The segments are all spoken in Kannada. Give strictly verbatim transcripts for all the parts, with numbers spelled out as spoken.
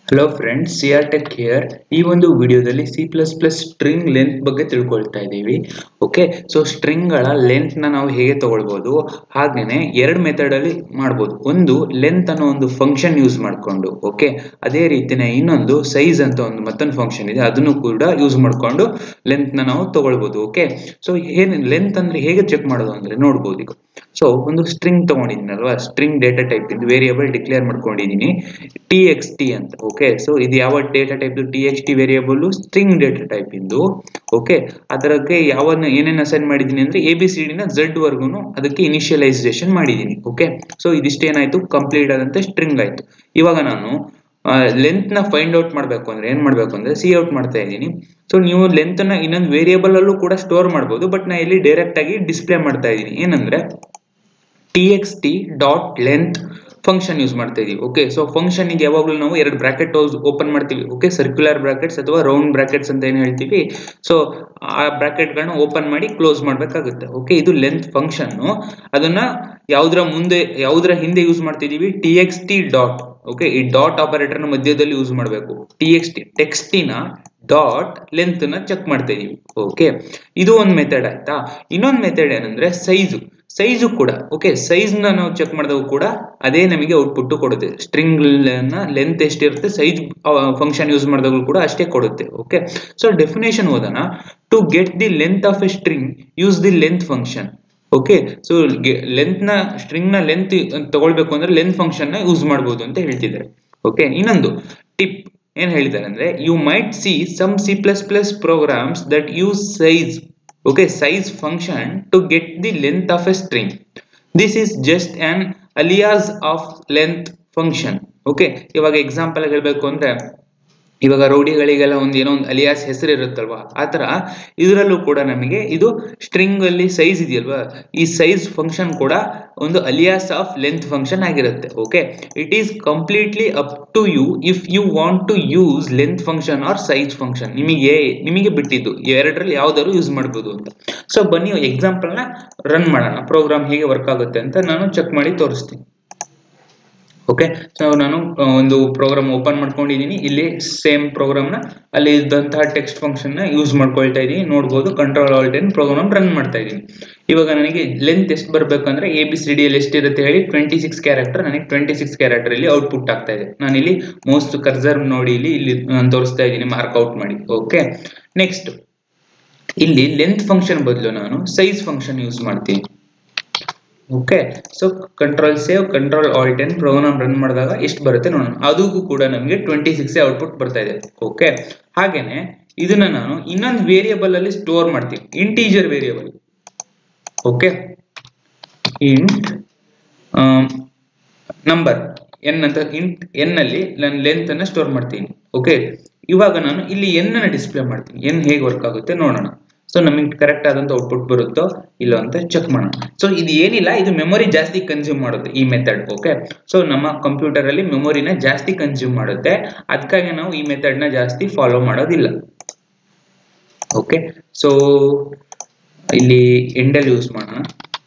Hello friends, C R tech here. ಈ ಒಂದು ವಿಡಿಯೋದಲ್ಲಿ C plus plus string length ಬಗ್ಗೆ ತಿಳ್ಕೊಳ್ತಾ ಇದ್ದೀವಿ. ಓಕೆ, ಸೊ ಸ್ಟ್ರಿಂಗ್ಗಳ ಲೆಂತ್ನ ನಾವು ಹೇಗೆ ತಗೊಳ್ಬೋದು, ಹಾಗೆಯೇ ಎರಡು ಮೆಥಡಲ್ಲಿ ಮಾಡ್ಬೋದು. ಒಂದು ಲೆಂತ್ ಅನ್ನೋ ಒಂದು ಫಂಕ್ಷನ್ ಯೂಸ್ ಮಾಡಿಕೊಂಡು, ಓಕೆ, ಅದೇ ರೀತಿಯೇ ಇನ್ನೊಂದು ಸೈಜ್ ಅಂತ ಒಂದು ಮತ್ತೊಂದು ಫಂಕ್ಷನ್ ಇದೆ, ಅದನ್ನು ಕೂಡ ಯೂಸ್ ಮಾಡಿಕೊಂಡು ಲೆಂತ್ನ ನಾವು ತಗೊಳ್ಬೋದು. ಓಕೆ, ಸೊ ಏನು ಲೆಂತ್ ಅಂದರೆ ಹೇಗೆ ಚೆಕ್ ಮಾಡೋದು ಅಂದರೆ ನೋಡ್ಬೋದು. ಈಗ ಸೊ ಒಂದು ಸ್ಟ್ರಿಂಗ್ ತಗೊಂಡಿದ್ದೀನಲ್ವಾ, ಸ್ಟ್ರಿಂಗ್ ಡೇಟಾ ಟೈಪ್ ಇಂದ ವೇರಿಯೇಬಲ್ ಡಿಕ್ಲೇರ್ ಮಾಡ್ಕೊಂಡಿದ್ದೀನಿ ಟಿ ಎಕ್ಸ್ ಟಿ ಅಂತ. ಓಕೆ, ಸೊ ಇದು ಯಾವ data type, T X T variable string data type ಇಂದು. ಓಕೆ, ಅದಕ್ಕೆ ಯಾವ ಏನೇನು ಅಸೈನ್ ಮಾಡಿದ್ದೀನಿ ಅಂದ್ರೆ ಎ ಬಿ ಸಿ ಡಿನ ಝೆಡ್ ವರ್ಗು ಅದಕ್ಕೆ ಇನಿಷಿಯಲೈಸೇಷನ್ ಮಾಡಿದ್ದೀನಿ. ಓಕೆ, ಸೊ ಇದಿಷ್ಟೇನಾಯ್ತು, ಕಂಪ್ಲೀಟ್ ಆದಂತೆ ಸ್ಟ್ರಿಂಗ್ ಆಯ್ತು. ಇವಾಗ ನಾನು ಲೆಂತ್ ನ ಫೈಂಡ್ ಔಟ್ ಮಾಡಬೇಕು ಅಂದ್ರೆ ಏನ್ ಮಾಡ್ಬೇಕು ಅಂದ್ರೆ ಸಿ ಔಟ್ ಮಾಡ್ತಾ ಇದ್ದೀನಿ. ಸೊ ನೀವು ಲೆಂತ್ ನ ಇನ್ನೊಂದು ವೇರಿಯೇಬಲ್ ಅಲ್ಲೂ ಕೂಡ ಸ್ಟೋರ್ ಮಾಡಬಹುದು, ಬಟ್ ನಾ ಇಲ್ಲಿ ಡೈರೆಕ್ಟ್ ಆಗಿ ಡಿಸ್ಪ್ಲೇ ಮಾಡ್ತಾ ಇದ್ದೀನಿ. ಏನಂದ್ರೆ T X T dot length function use ಮಾಡ್ತಾ ಇದೀವಿ. ಓಕೆ, ಸೊ ಫಂಕ್ಷನ್ ಗೆ ಯಾವಾಗಲೂ ನಾವು ಎರಡು ಬ್ರಾಕೆಟ್ ಓಪನ್ ಮಾಡ್ತೀವಿ. ಓಕೆ, ಸರ್ಕ್ಯುಲರ್ ಬ್ರಾಕೆಟ್ಸ್ ಅಥವಾ ರೌಂಡ್ ಬ್ರಾಕೆಟ್ಸ್ ಅಂತ ಏನು ಹೇಳ್ತೀವಿ. ಸೊ ಆ ಬ್ರಾಕೆಟ್ ಗಳನ್ನ ಓಪನ್ ಮಾಡಿ ಕ್ಲೋಸ್ ಮಾಡ್ಬೇಕಾಗುತ್ತೆ. ಓಕೆ, ಇದು ಲೆಂತ್ ಫಂಕ್ಷನ್. ಅದನ್ನ ಯಾವ್ದ್ರ ಮುಂದೆ ಯಾವ್ದ್ರ ಹಿಂದೆ ಯೂಸ್ ಮಾಡ್ತಿದೀವಿ, T X T dot. Okay, ಈ ಡಾಟ್ ಆಪರೇಟರ್ ನ ಮಧ್ಯದಲ್ಲಿ ಯೂಸ್ ಮಾಡಬೇಕು. ಟಿ ಎಕ್ಸ್ ಟಿ ಟೆಕ್ಸ್ಟಿನ ಡಾಟ್ ಲೆಂತ್ ನ ಚೆಕ್ ಮಾಡ್ತಾ ಇದೀವಿ. ಓಕೆ, ಇದು ಒಂದು ಮೆಥಡ್ ಆಯ್ತಾ. ಇನ್ನೊಂದು ಮೆಥಡ್ ಏನಂದ್ರೆ ಸೈಜು. ಸೈಜು ಕೂಡ ಓಕೆ, ಸೈಜ್ ನ ನಾವು ಚೆಕ್ ಮಾಡಿದಾಗ ಕೂಡ ಅದೇ ನಮಗೆ ಔಟ್ಪುಟ್ ಕೊಡುತ್ತೆ. ಸ್ಟ್ರಿಂಗ್ ನ ಲೆಂತ್ ಎಷ್ಟಿರುತ್ತೆ, ಸೈಜ್ ಫಂಕ್ಷನ್ ಯೂಸ್ ಮಾಡಿದಾಗಲೂ ಕೂಡ ಅಷ್ಟೇ ಕೊಡುತ್ತೆ. ಓಕೆ, ಸೊ ಡೆಫಿನೇಷನ್ ಓದೋಣ. To get the length of a string use the length function. Okay, so length ನ ಸ್ಟ್ರಿಂಗ್ ನ ಲೆಂತ್ ತಗೊಳ್ಬೇಕು ಅಂದ್ರೆ ಲೆಂತ್ ಫಂಕ್ಷನ್ ನ ಯೂಸ್ ಮಾಡಬಹುದು ಅಂತ ಹೇಳ್ತಿದ್ದಾರೆ. ಓಕೆ, ಇನ್ನೊಂದು ಟಿಪ್ ಏನ್ ಹೇಳಿದ್ದಾರೆ ಅಂದ್ರೆ you might see some C plus plus programs that use size. Okay, size function to get the length of a string. This is just an alias of length function. Okay, ಇವಾಗ ಎಕ್ಸಾಂಪಲ್ ಹೇಳ್ಬೇಕು ಅಂದ್ರೆ ಇವಾಗ ರೌಡಿಗಳಿಗೆಲ್ಲ ಒಂದು ಏನೋ ಒಂದು ಅಲಿಯಾಸ್ ಹೆಸರು ಇರುತ್ತಲ್ವಾ, ಆತರ ಇದರಲ್ಲೂ ಕೂಡ ನಮಗೆ ಇದು ಸ್ಟ್ರಿಂಗ್ ಅಲ್ಲಿ ಸೈಜ್ ಇದೆಯಲ್ವಾ, ಈ ಸೈಜ್ ಫಂಕ್ಷನ್ ಕೂಡ ಒಂದು ಅಲಿಯಾಸ್ ಆಫ್ ಲೆಂತ್ ಫಂಕ್ಷನ್ ಆಗಿರುತ್ತೆ. Okay, it is completely up to you if you want to use length function or size function. ನಿಮಗೆ ನಿಮಗೆ ಬಿಟ್ಟಿದ್ದು, ಎರಡರಲ್ಲಿ ಯಾವ್ದಾದ್ರು ಯೂಸ್ ಮಾಡ್ಬೋದು ಅಂತ. ಸೊ ಬನ್ನಿ ಎಕ್ಸಾಂಪಲ್ ನ ರನ್ ಮಾಡೋಣ, ಪ್ರೋಗ್ರಾಮ್ ಹೇಗೆ ವರ್ಕ್ ಆಗುತ್ತೆ ಅಂತ ನಾನು ಚೆಕ್ ಮಾಡಿ ತೋರಿಸ್ತೀನಿ. ಓಕೆ, ಸೊ ನಾನು ಒಂದು ಪ್ರೋಗ್ರಾಮ್ ಓಪನ್ ಮಾಡ್ಕೊಂಡಿದ್ದೀನಿ. ಇಲ್ಲಿ ಸೇಮ್ ಪ್ರೋಗ್ರಾಮ್ ನ ಅಲ್ಲಿ ಇದ್ದಂತಹ ಟೆಕ್ಸ್ಟ್ ಫಂಕ್ಷನ್ ನ ಯೂಸ್ ಮಾಡ್ಕೊಳ್ತಾ ಇದ್ದೀನಿ. ನೋಡ್ಬೋದು, control alt N program run ಮಾಡ್ತಾ ಇದ್ದೀನಿ. ಇವಾಗ ನನಗೆ ಲೆಂತ್ ಎಷ್ಟು ಬರ್ಬೇಕಂದ್ರೆ ಎ ಬಿ ಸಿ ಡಿ ಅಲ್ಲಿ ಎಷ್ಟಿರುತ್ತೆ ಹೇಳಿ, ಟ್ವೆಂಟಿ ಸಿಕ್ಸ್ ಕ್ಯಾರೆಕ್ಟರ್. ನನಗೆ ಟ್ವೆಂಟಿ ಸಿಕ್ಸ್ ಕ್ಯಾರೆಕ್ಟರ್ ಇಲ್ಲಿ ಔಟ್ಪುಟ್ ಆಗ್ತಾ ಇದೆ. ನಾನು ಇಲ್ಲಿ ಮೋಸ್ಟ್ ಕರ್ಸರ್ ನೋಡಿ ಇಲ್ಲಿ ಇಲ್ಲಿ ತೋರಿಸ್ತಾ ಇದ್ದೀನಿ, ಮಾರ್ಕ್ ಔಟ್ ಮಾಡಿ. ಓಕೆ, ನೆಕ್ಸ್ಟ್ ಇಲ್ಲಿ ಲೆಂತ್ ಫಂಕ್ಷನ್ ಬದಲು ನಾನು ಸೈಜ್ ಫಂಕ್ಷನ್ ಯೂಸ್ ಮಾಡ್ತೀನಿ. Okay, so control save, control alt N program run ಮಾಡಿದಾಗ ಎಷ್ಟು ಬರುತ್ತೆ ನೋಡೋಣ. ಅದಕ್ಕೂ ಕೂಡ ನಮಗೆ ಟ್ವೆಂಟಿ ಸಿಕ್ಸ್ ಔಟ್ಪುಟ್ ಬರ್ತಾ ಇದೆ. ಓಕೆ, ಹಾಗೇನೆ ಇದನ್ನ ನಾನು ಇನ್ನೊಂದು ವೇರಿಯೇಬಲ್ ಅಲ್ಲಿ ಸ್ಟೋರ್ ಮಾಡ್ತೀನಿ, integer variable. Okay, int number N ಅಂತ, ಇಂಟ್ ಎನ್ ಅಲ್ಲಿ ನಾನು ಲೆಂತ್ ಅನ್ನ ಸ್ಟೋರ್ ಮಾಡ್ತೀನಿ. ಓಕೆ, ಇವಾಗ ನಾನು ಇಲ್ಲಿ ಎನ್ ಅನ್ನ ಡಿಸ್ಪ್ಲೇ ಮಾಡ್ತೀನಿ. ಎನ್ ಹೇಗೆ ವರ್ಕ್ ಆಗುತ್ತೆ ನೋಡೋಣ. ಸೊ ನಮಗೆ ಕರೆಕ್ಟ್ ಆದಂತ ಔಟ್ಪುಟ್ ಬರುತ್ತೋ ಇಲ್ಲ ಅಂತ ಚೆಕ್ ಮಾಡೋಣ. ಸೊ ಇದು ಏನಿಲ್ಲ, ಇದು ಮೆಮೊರಿ ಜಾಸ್ತಿ ಕನ್ಸ್ಯೂಮ್ ಮಾಡುತ್ತೆ ಈ ಮೆಥಡ್. ಓಕೆ, ಸೊ ನಮ್ಮ ಕಂಪ್ಯೂಟರ್ ಅಲ್ಲಿ ಮೆಮೊರಿನ ಜಾಸ್ತಿ ಕನ್ಸ್ಯೂಮ್ ಮಾಡುತ್ತೆ, ಅದಕ್ಕಾಗಿ ನಾವು ಈ ಮೆಥಡ್ ನ ಜಾಸ್ತಿ ಫಾಲೋ ಮಾಡೋದಿಲ್ಲ. ಓಕೆ, ಸೊ ಇಲ್ಲಿ ಎಂಡಲ್ ಯೂಸ್ ಮಾಡೋಣ.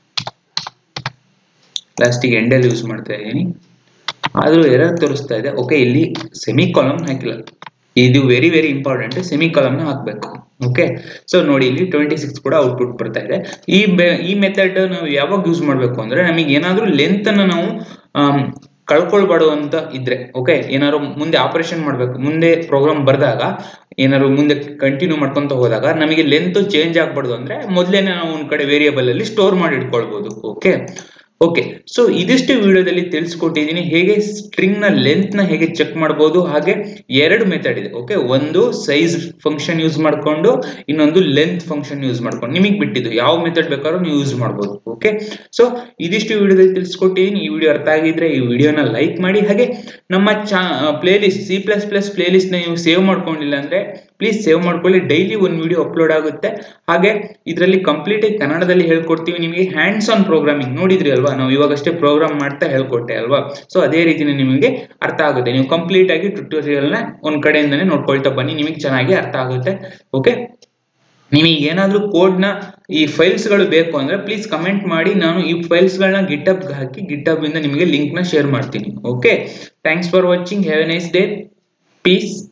ಲಾಸ್ಟಿಗೆ ಎಂಡಲ್ ಯೂಸ್ ಮಾಡ್ತಾ ಇದ್ದೀನಿ, ಆದ್ರೂ ಎರರ್ ತೋರಿಸ್ತಾ ಇದೆ. ಓಕೆ, ಇಲ್ಲಿ ಸೆಮಿ ಕಾಲಮ್ ಹಾಕಿಲ್ಲ, ಇದು very very important, semi colon ನ ಹಾಕ್ಬೇಕು. ಓಕೆ, ಸೊ ನೋಡಿ ಇಲ್ಲಿ ಟ್ವೆಂಟಿ ಸಿಕ್ಸ್ ಕೂಡ ಔಟ್ಪುಟ್ ಬರ್ತಾ ಇದೆ. ಈ ಈ ಮೆಥಡ್ ನಾವು ಯಾವಾಗ ಯೂಸ್ ಮಾಡಬೇಕು ಅಂದ್ರೆ ನಮಗೆ ಏನಾದ್ರೂ ಲೆಂತ್ ಅನ್ನ ನಾವು ಕಳ್ಕೊಳ್ಬಾರ್ದು ಅಂತ ಇದ್ರೆ, ಓಕೆ, ಏನಾದ್ರು ಮುಂದೆ ಆಪರೇಷನ್ ಮಾಡ್ಬೇಕು, ಮುಂದೆ ಪ್ರೋಗ್ರಾಮ್ ಬರ್ದಾಗ ಏನಾದ್ರು ಮುಂದೆ ಕಂಟಿನ್ಯೂ ಮಾಡ್ಕೊಂತ ಹೋದಾಗ ನಮಗೆ ಲೆಂತ್ ಚೇಂಜ್ ಆಗ್ಬಾರ್ದು ಅಂದ್ರೆ ಮೊದಲೇನೆ ನಾವು ಒಂದ್ ಕಡೆ ವೇರಿಯೇಬಲ್ ಅಲ್ಲಿ ಸ್ಟೋರ್ ಮಾಡಿ ಇಟ್ಕೊಳ್ಬಹುದು. ಓಕೆ ಓಕೆ ಸೊ ಇದಿಷ್ಟು ವಿಡಿಯೋದಲ್ಲಿ ತಿಳಿಸ್ಕೊಟ್ಟಿದ್ದೀನಿ ಹೇಗೆ ಸ್ಟ್ರಿಂಗ್ ನ ಲೆಂತ್ ನ ಹೇಗೆ ಚೆಕ್ ಮಾಡಬಹುದು. ಹಾಗೆ ಎರಡು ಮೆಥಡ್ ಇದೆ. ಓಕೆ, ಒಂದು ಸೈಜ್ ಫಂಕ್ಷನ್ ಯೂಸ್ ಮಾಡ್ಕೊಂಡು, ಇನ್ನೊಂದು ಲೆಂತ್ ಫಂಕ್ಷನ್ ಯೂಸ್ ಮಾಡ್ಕೊಂಡು. ನಿಮಗೆ ಬಿಟ್ಟಿದ್ದು ಯಾವ ಮೆಥಡ್ ಬೇಕಾದ್ರೂ ನೀವು ಯೂಸ್ ಮಾಡಬಹುದು. ಓಕೆ, ಸೊ ಇದಿಷ್ಟು ವಿಡಿಯೋದಲ್ಲಿ ತಿಳಿಸ್ಕೊಟ್ಟಿದ್ದೀನಿ. ಈ ವಿಡಿಯೋ ಅರ್ಥ ಆಗಿದ್ರೆ ಈ ವಿಡಿಯೋನ ಲೈಕ್ ಮಾಡಿ. ಹಾಗೆ ನಮ್ಮ ಚಾ playlist C plus plus playlist ನ ನೀವು ಸೇವ್ ಮಾಡ್ಕೊಂಡಿಲ್ಲ ಅಂದ್ರೆ ಪ್ಲೀಸ್ ಸೇವ್ ಮಾಡ್ಕೊಳ್ಳಿ. ಡೈಲಿ ಒಂದು ವಿಡಿಯೋ ಅಪ್ಲೋಡ್ ಆಗುತ್ತೆ. ಹಾಗೆ ಇದರಲ್ಲಿ ಕಂಪ್ಲೀಟ್ ಆಗಿ ಕನ್ನಡದಲ್ಲಿ ಹೇಳ್ಕೊಡ್ತೀವಿ ನಿಮಗೆ. ಹ್ಯಾಂಡ್ಸ್ ಆನ್ ಪ್ರೋಗ್ರಾಮಿಂಗ್ ನೋಡಿದ್ರಿ ಅಲ್ವಾ, ನಾವು ಇವಾಗಷ್ಟೇ ಪ್ರೋಗ್ರಾಮ್ ಮಾಡ್ತಾ ಹೇಳ್ಕೊಟ್ಟೆ ಅಲ್ವಾ. ಸೊ ಅದೇ ರೀತಿನೇ ನಿಮಗೆ ಅರ್ಥ ಆಗುತ್ತೆ. ನೀವು ಕಂಪ್ಲೀಟ್ ಆಗಿ ಟ್ಯುಟೋರಿಯಲ್ ನ ಒಂದ್ ಕಡೆಯಿಂದಾನೆ ನೋಡ್ಕೊಳ್ತಾ ಬನ್ನಿ, ನಿಮಗೆ ಚೆನ್ನಾಗಿ ಅರ್ಥ ಆಗುತ್ತೆ. ಓಕೆ, ನಿಮಗೆ ಏನಾದ್ರೂ ಕೋಡ್ ನ ಈ ಫೈಲ್ಸ್ ಗಳು ಬೇಕು ಅಂದ್ರೆ ಪ್ಲೀಸ್ ಕಮೆಂಟ್ ಮಾಡಿ, ನಾನು ಈ ಫೈಲ್ಸ್ ಗಳನ್ನ ಗಿಟ್ಹಬ್ ಹಾಕಿ ಗಿಟ್ಹಬ್ ಇಂದ ನಿಮಗೆ ಲಿಂಕ್ ನ ಶೇರ್ ಮಾಡ್ತೀನಿ. Okay, thanks for watching, have a nice day. Piece